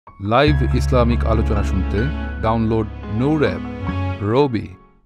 Live Islamic আলোচনা শুনতে download নূর app, রবি।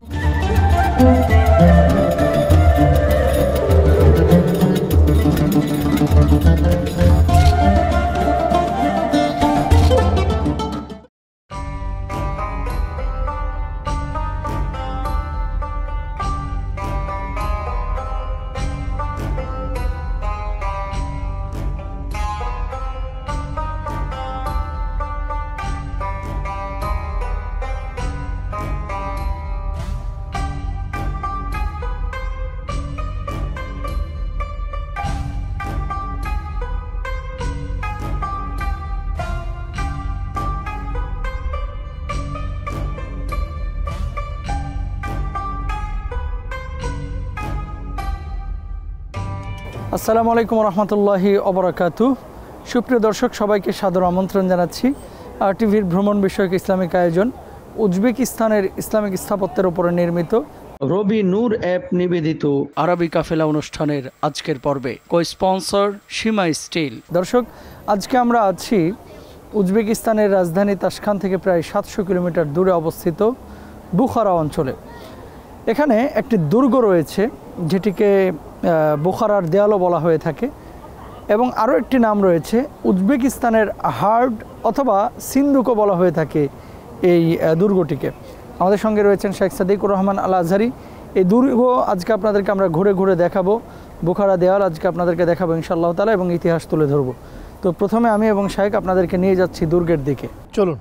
আসসালামু আলাইকুম রহমতুল্লাহি ওবরাকাতু। সুপ্রিয় দর্শক, সবাইকে সাদর আমন্ত্রণ জানাচ্ছি আরটিভির ভ্রমণ বিষয়ক ইসলামিক আয়োজন উজবেকিস্তানের ইসলামিক স্থাপত্যের উপরে নির্মিত রবি নূর অ্যাপ নিবেদিত আরবি কাফেলা অনুষ্ঠানের আজকের পর্বে কো স্পন্সর সীমা স্টিল। দর্শক, আজকে আমরা আছি উজবেকিস্তানের রাজধানী তাশখান থেকে প্রায় 700 কিলোমিটার দূরে অবস্থিত বুখারা অঞ্চলে। এখানে একটি দুর্গ রয়েছে যেটিকে বুখারার দেয়ালও বলা হয়ে থাকে, এবং আরও একটি নাম রয়েছে উজবেকিস্তানের হার্ট অথবা সিন্ধুকও বলা হয়ে থাকে এই দুর্গটিকে। আমাদের সঙ্গে রয়েছেন শেখ সাদিকুর রহমান আল আজহারি। এই দুর্গ আজকে আপনাদেরকে আমরা ঘুরে ঘুরে দেখাবো, বুখারা দেয়াল আজকে আপনাদেরকে দেখাবো ইনশাআল্লাহ তাআলা, এবং ইতিহাস তুলে ধরবো। তো প্রথমে আমি এবং শেখ আপনাদেরকে নিয়ে যাচ্ছি দুর্গের দিকে, চলুন।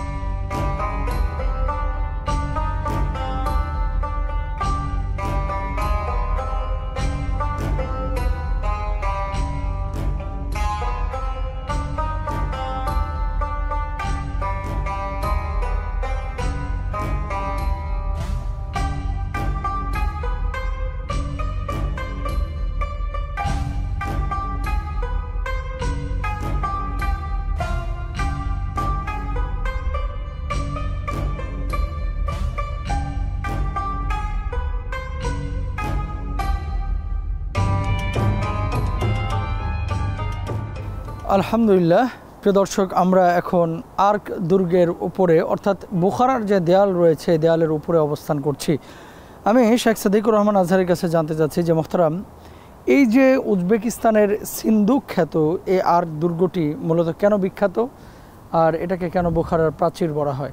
আলহামদুলিল্লাহ, প্রিয় দর্শক, আমরা এখন আর্ক দুর্গের উপরে অর্থাৎ বুখারার যে দেয়াল রয়েছে দেয়ালের উপরে অবস্থান করছি। আমি শেখ সাদিকুর রহমান আজহারের কাছে জানতে চাচ্ছি যে মোহতারাম, এই যে উজবেকিস্তানের সিন্ধুক খ্যাত এই আর্ক দুর্গটি মূলত কেন বিখ্যাত, আর এটাকে কেন বুখারার প্রাচীর বলা হয়?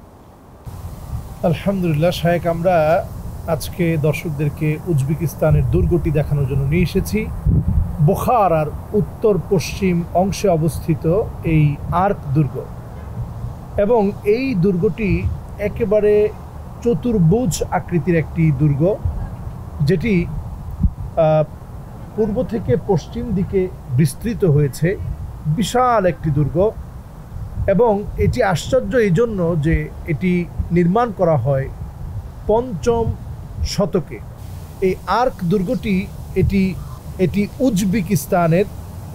আলহামদুলিল্লাহ শেখ, আমরা আজকে দর্শকদেরকে উজবেকিস্তানের দুর্গটি দেখানোর জন্য নিয়ে এসেছি। বুখারার উত্তর পশ্চিম অংশে অবস্থিত এই আর্ক দুর্গ, এবং এই দুর্গটি একেবারে চতুর্ভুজ আকৃতির একটি দুর্গ, যেটি পূর্ব থেকে পশ্চিম দিকে বিস্তৃত হয়েছে। বিশাল একটি দুর্গ, এবং এটি আশ্চর্য এই জন্য যে এটি নির্মাণ করা হয় 5ম শতকে। এই আর্ক দুর্গটি এটি উজবেকিস্তানের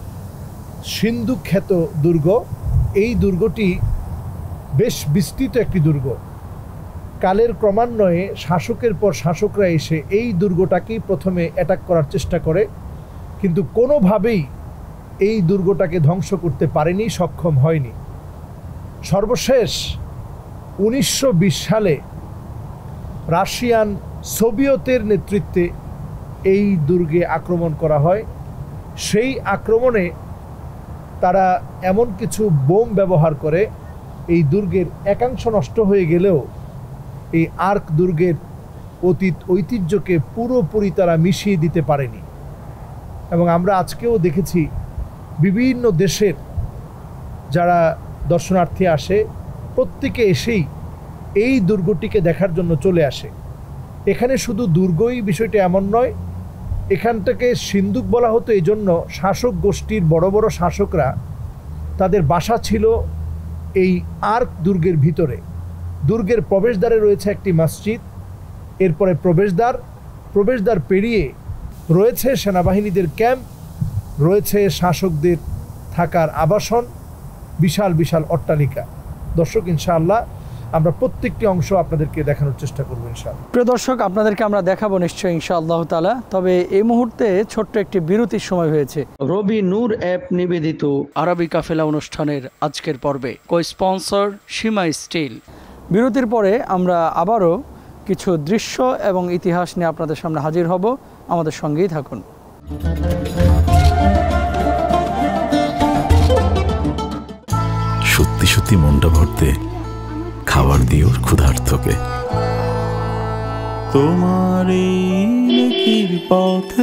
সিন্ধুক খ্যাত দুর্গ। এই দুর্গটি বেশ বিস্তৃত একটি দুর্গ। কালের ক্রমান্বয়ে শাসকের পর শাসকরা এসে এই দুর্গটাকেই প্রথমে অ্যাটাক করার চেষ্টা করে, কিন্তু কোনোভাবেই এই দুর্গটাকে ধ্বংস করতে পারেনি, সক্ষম হয়নি। সর্বশেষ 1920 সালে রাশিয়ান সোভিয়েতের নেতৃত্বে এই দুর্গে আক্রমণ করা হয়। সেই আক্রমণে তারা এমন কিছু বোম ব্যবহার করে এই দুর্গের একাংশ নষ্ট হয়ে গেলেও এই আর্ক দুর্গের অতীত ঐতিহ্যকে পুরোপুরি তারা মিশিয়ে দিতে পারেনি। এবং আমরা আজকেও দেখেছি বিভিন্ন দেশের যারা দর্শনার্থী আসে, প্রত্যেকে এসেই এই দুর্গটিকে দেখার জন্য চলে আসে। এখানে শুধু দুর্গই বিষয়টা এমন নয়, এখানটাকে সিন্ধুক বলা হতো এই জন্য শাসক গোষ্ঠীর বড় বড় শাসকরা তাদের বাসা ছিল এই আর্ক দুর্গের ভিতরে। দুর্গের প্রবেশদ্বারে রয়েছে একটি মসজিদ, এরপরে প্রবেশদ্বার পেরিয়ে রয়েছে সেনাবাহিনীদের ক্যাম্প, রয়েছে শাসকদের থাকার আবাসন, বিশাল বিশাল অট্টালিকা। দর্শক, ইনশাআল্লাহ আমরা প্রত্যেকটি অংশ আপনাদেরকে দেখানোর চেষ্টা করব ইনশাআল্লাহ। প্রিয় দর্শক, আপনাদেরকে আমরা দেখাবো নিশ্চয়ই ইনশাআল্লাহ তাআলা। তবে এই মুহূর্তে ছোট্ট একটি বিরতির সময় হয়েছে। রবি নূর অ্যাপ নিবেদিত আরবি কাফেলা অনুষ্ঠানের আজকের পর্বে কো-স্পন্সর সীমা স্টিল। বিরতির পরে আমরা আবারও কিছু দৃশ্য এবং ইতিহাস নিয়ে আপনাদের সামনে হাজির হব। আমাদের সঙ্গেই থাকুন। সত্যি সত্যি মনটা ভরতে খাবার দিও ক্ষুধার্তকে। তোমার এই পথে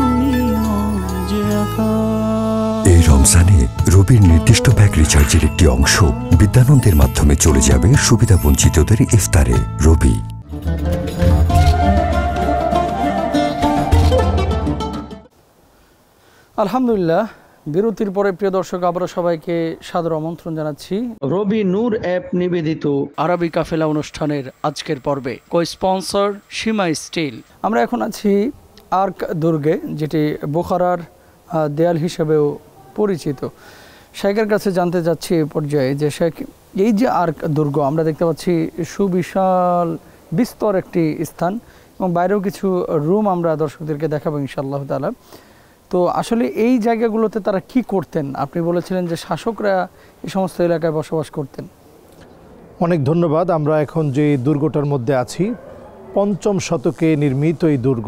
এই রমজানে রবির নির্দিষ্ট ব্যাগ রিচার্জের একটি অংশ বিদ্যানন্দের মাধ্যমে চলে যাবে সুবিধাবঞ্চিতদের ইফতারে। রবি। আলহামদুলিল্লাহ, বিরতির পরে প্রিয় দর্শক আবারও সবাইকে সাদর আমন্ত্রণ জানাচ্ছি রবি নূর অ্যাপ নিবেদিত আরবি কাফেলা অনুষ্ঠানের আজকের পর্বে কো-স্পন্সর সীমা স্টিল। আমরা এখন আছি আর্ক দুর্গে, যেটি বোখারার দেয়াল হিসেবেও পরিচিত। শেখের কাছে জানতে চাচ্ছি এই পর্যায়ে যে শেখ, এই যে আর্ক দুর্গ আমরা দেখতে পাচ্ছি সুবিশাল বিস্তর একটি স্থান এবং বাইরেও কিছু রুম আমরা দর্শকদেরকে দেখাবো ইনশাআল্লাহ তাআলা। তো আসলে এই জায়গাগুলোতে তারা কি করতেন? আপনি বলেছিলেন যে শাসকরা এই সমস্ত এলাকায় বসবাস করতেন। অনেক ধন্যবাদ। আমরা এখন যে দুর্গটার মধ্যে আছি, ৫ম শতকে নির্মিত এই দুর্গ।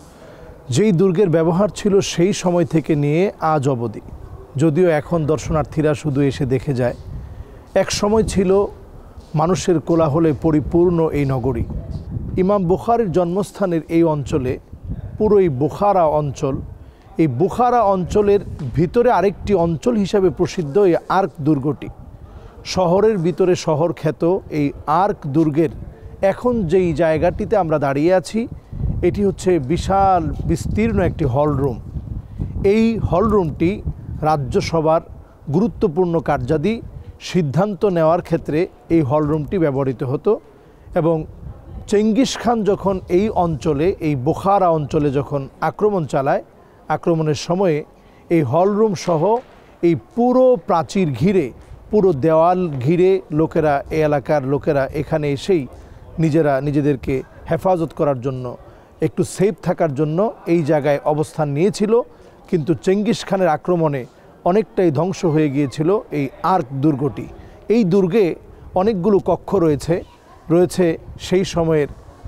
যেই দুর্গের ব্যবহার ছিল সেই সময় থেকে নিয়ে আজ অবধি, যদিও এখন দর্শনার্থীরা শুধু এসে দেখে যায়। এক সময় ছিল মানুষের কোলাহলে পরিপূর্ণ এই নগরী। ইমাম বুখারীর জন্মস্থানের এই অঞ্চলে, পুরো এই বুখারা অঞ্চল, এই বুখারা অঞ্চলের ভিতরে আরেকটি অঞ্চল হিসাবে প্রসিদ্ধ এই আর্ক দুর্গটি। শহরের ভিতরে শহর খ্যাত এই আর্ক দুর্গের এখন যেই জায়গাটিতে আমরা দাঁড়িয়ে আছি, এটি হচ্ছে বিশাল বিস্তীর্ণ একটি হলরুম। এই হলরুমটি রাজ্যসভার গুরুত্বপূর্ণ কার্যাদি সিদ্ধান্ত নেওয়ার ক্ষেত্রে এই হলরুমটি ব্যবহৃত হতো। এবং চেঙ্গিস খান যখন এই অঞ্চলে, এই বুখারা অঞ্চলে যখন আক্রমণ চালায়, আক্রমণের সময়ে এই হলরুম সহ এই পুরো প্রাচীর ঘিরে, পুরো দেওয়াল ঘিরে লোকেরা, এই এলাকার লোকেরা এখানে এসেই নিজেদেরকে হেফাজত করার জন্য, একটু সেফ থাকার জন্য এই জায়গায় অবস্থান নিয়েছিল। কিন্তু চেঙ্গিস খানের আক্রমণে অনেকটাই ধ্বংস হয়ে গিয়েছিল এই আর্ক দুর্গটি। এই দুর্গে অনেকগুলো কক্ষ রয়েছে সেই সময়ের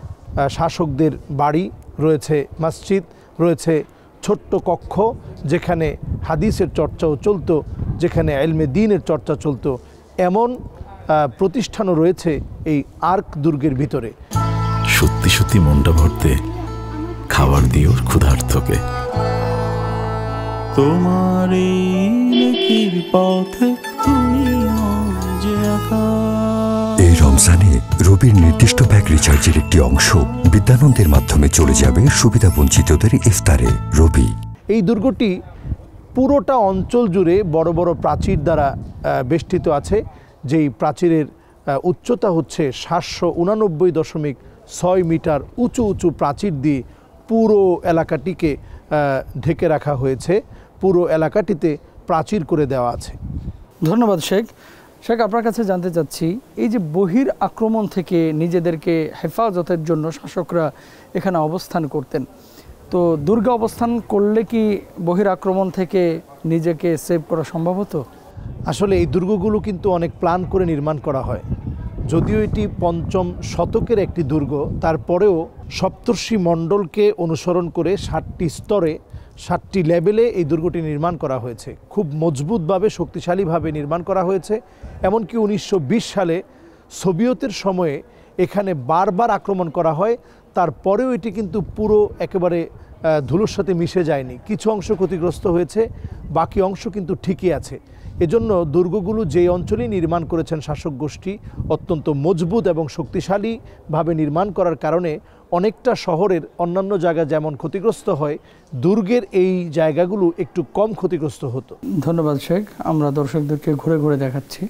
শাসকদের বাড়ি, রয়েছে মসজিদ, রয়েছে ছোট্ট কক্ষ যেখানে হাদিসের চর্চাও চলতো, যেখানে ইলমে দ্বীনের চর্চা চলতো। এমন প্রতিষ্ঠানও রয়েছে এই আর্ক দুর্গের ভিতরে। সত্যি সত্যি মনটা ভরতে খাবার দিও ক্ষুধার্তকে। তোমার এই পথে এই রমজানে রবির নির্দিষ্ট ব্যাগ রিচার্জের একটি অংশ বিদ্যানন্দের মাধ্যমে চলে যাবে সুবিধাবঞ্চিতদের ইফতারে। রবি। এই দুর্গটি পুরোটা অঞ্চল জুড়ে বড় বড় প্রাচীর দ্বারা বেষ্টিত আছে। যেই প্রাচীরের উচ্চতা হচ্ছে 789.6 মিটার উঁচু উঁচু প্রাচীর দিয়ে পুরো এলাকাটিকে ঢেকে রাখা হয়েছে। পুরো এলাকাটিতে প্রাচীর করে দেওয়া আছে। ধন্যবাদ শেখ। শেখ, আপনার কাছে জানতে চাচ্ছি, এই যে বহির আক্রমণ থেকে নিজেদেরকে হেফাজতের জন্য শাসকরা এখানে অবস্থান করতেন, তো দুর্গে অবস্থান করলে কি বহির আক্রমণ থেকে নিজেকে সেভ করা সম্ভব হতো? আসলে এই দুর্গগুলো কিন্তু অনেক প্ল্যান করে নির্মাণ করা হয়। যদিও এটি ৫ম শতকের একটি দুর্গ, তারপরেও সপ্তর্ষি মণ্ডলকে অনুসরণ করে 7টি স্তরে, 7টি লেভেলে এই দুর্গটি নির্মাণ করা হয়েছে। খুব মজবুতভাবে, শক্তিশালীভাবে নির্মাণ করা হয়েছে। এমনকি 1920 সালে সোভিয়েতের সময়ে এখানে বারবার আক্রমণ করা হয়, তারপরেও এটি কিন্তু পুরো একেবারে ধুলোর সাথে মিশে যায়নি। কিছু অংশ ক্ষতিগ্রস্ত হয়েছে, বাকি অংশ কিন্তু ঠিকই আছে। এজন্য দুর্গগুলো যেই অঞ্চলেই নির্মাণ করেছেন শাসক গোষ্ঠী, অত্যন্ত মজবুত এবং শক্তিশালীভাবে নির্মাণ করার কারণে অনেকটা শহরের অন্যান্য জায়গা যেমন ক্ষতিগ্রস্ত হয়, দুর্গের এই জায়গাগুলো একটু কম ক্ষতিগ্রস্ত হতো। ধন্যবাদ শেখ। আমরা দর্শকদেরকে ঘুরে ঘুরে দেখাচ্ছি।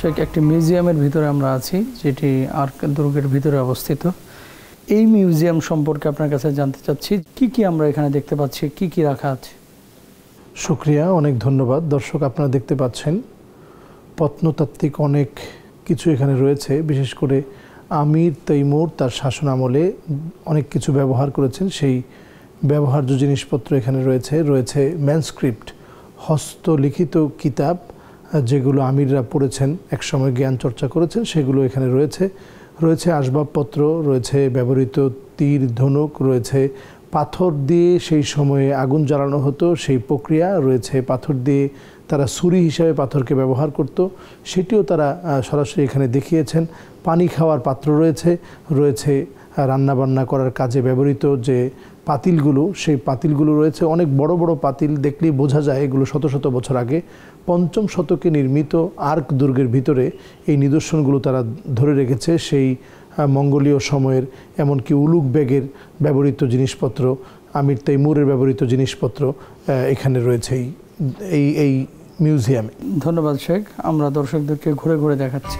শেখ, একটি মিউজিয়ামের ভিতরে আমরা আছি, যেটি আর্ক দুর্গের ভিতরে অবস্থিত। এই মিউজিয়াম সম্পর্কে আপনার কাছে জানতে চাচ্ছি, কি কি আমরা এখানে দেখতে পাচ্ছি, কি কি রাখা আছে? শুকরিয়া, অনেক ধন্যবাদ। দর্শক, আপনারা দেখতে পাচ্ছেন প্রত্নতাত্ত্বিক অনেক কিছু এখানে রয়েছে। বিশেষ করে আমির তৈমুর তার শাসন আমলে অনেক কিছু ব্যবহার করেছেন, সেই ব্যবহার্য জিনিসপত্র এখানে রয়েছে। রয়েছে ম্যানস্ক্রিপ্ট, হস্তলিখিত কিতাব, যেগুলো আমিররা পড়েছেন, একসময় জ্ঞান চর্চা করেছেন, সেগুলো এখানে রয়েছে। রয়েছে আসবাবপত্র, রয়েছে ব্যবহৃত তীর ধনুক, রয়েছে পাথর দিয়ে সেই সময়ে আগুন জ্বালানো হতো সেই প্রক্রিয়া, রয়েছে পাথর দিয়ে তারা ছুরি হিসাবে পাথরকে ব্যবহার করত, সেটিও তারা সরাসরি এখানে দেখিয়েছেন। পানি খাওয়ার পাত্র রয়েছে, রয়েছে রান্নাবান্না করার কাজে ব্যবহৃত যে পাতিলগুলো, সেই পাতিলগুলো রয়েছে। অনেক বড় বড় পাতিল, দেখলেই বোঝা যায় এগুলো শত শত বছর আগে ৫ম শতকে নির্মিত আর্ক দুর্গের ভিতরে এই নিদর্শনগুলো তারা ধরে রেখেছে। সেই মঙ্গোলীয় সময়ের, এমনকি উলুক বেগের ব্যবহৃত জিনিসপত্র, আমির তৈমুরের ব্যবহৃত জিনিসপত্র এখানে রয়েছে এই মিউজিয়ামে। ধন্যবাদ শেখ, আমরা দর্শকদেরকে ঘুরে ঘুরে দেখাচ্ছি।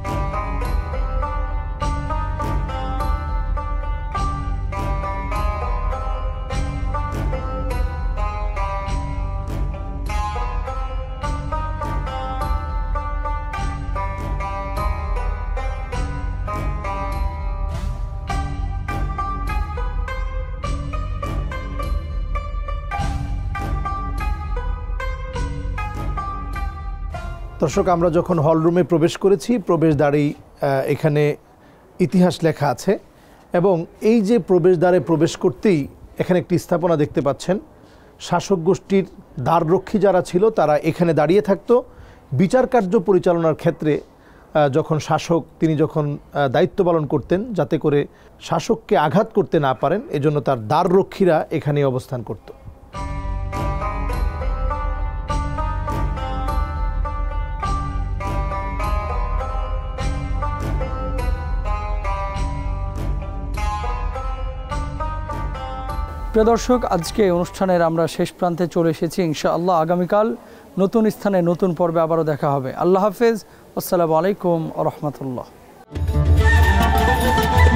দর্শক, আমরা যখন হল রুমে প্রবেশ করেছি, প্রবেশদ্বারেই এখানে ইতিহাস লেখা আছে, এবং এই যে প্রবেশদ্বারে প্রবেশ করতেই এখানে একটি স্থাপনা দেখতে পাচ্ছেন। শাসক গোষ্ঠীর দ্বাররক্ষী যারা ছিল তারা এখানে দাঁড়িয়ে থাকতো বিচার কার্য পরিচালনার ক্ষেত্রে। যখন শাসক তিনি যখন দায়িত্ব পালন করতেন, যাতে করে শাসককে আঘাত করতে না পারেন, এজন্য তার দ্বাররক্ষীরা এখানে অবস্থান করত। প্রিয় দর্শক, আজকে অনুষ্ঠানের আমরা শেষ প্রান্তে চলে এসেছি। ইনশাআল্লাহ আগামীকাল নতুন স্থানে নতুন পর্বে আবারও দেখা হবে। আল্লাহ হাফেজ, আসসালামু আলাইকুম ওয়া রাহমাতুল্লাহ।